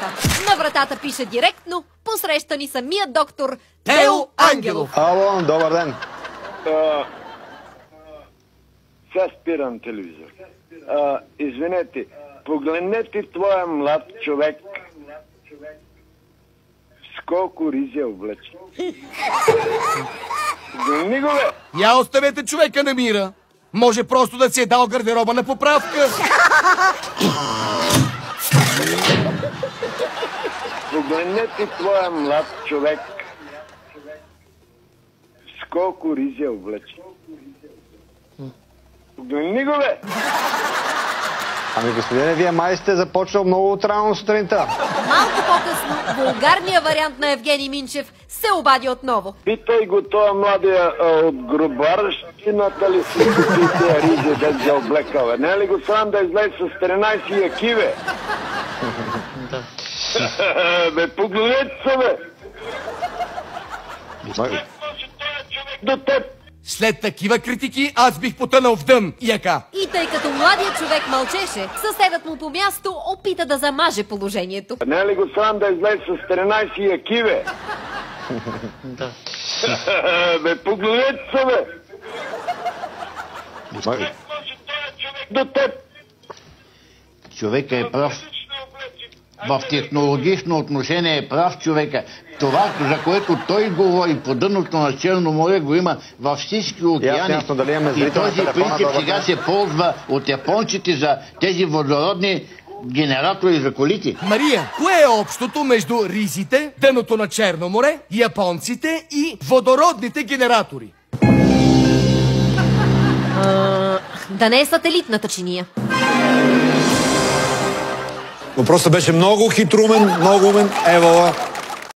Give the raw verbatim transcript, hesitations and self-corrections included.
вратата. На вратата пише директно: посреща ни самият доктор Тео Ангелов. Ало, добър ден. А, сега спирам телевизор. А, извинете, погледнете твоя млад човек. С колко ризи е облечен. Погледни го, бе! Я оставете човека на мира. Може просто да си е дал гардероба на поправка. Погледнете твоя млад човек. С колко ризи е облечен. Погледни го, бе! Ами, господине, вие май сте започнал много отрано сутринта. Малко по-късно вулгарният вариант на Евгений Минчев се обади отново. Питай го тоя младия а, от грубарщината ли си купи тия ризи, да се облекал, бе? Не е ли го срам да излезе с тринайсет яки, бе? Бе, погледнете се, бе! До теб! След такива критики аз бих потънал в дън, яка. И тъй като младият човек мълчеше, съседът му по място опита да замаже положението. Не е ли го срам да излезе с тринайсет яки, бе? Бе, погледнете се, бе! До теб! Човека е прав. В технологично отношение е прав човека. Това, за което той говори по дъното на Черно море, го има във всички океани. Ясно, дали имаме и този телефона, принцип сега се ползва от японците за тези водородни генератори за колите. Мария, кое е общото между ризите, дъното на Черно море, японците и водородните генератори? А, да не е сателитната чиния. Въпросът беше много хитрумен, много умен. Евала.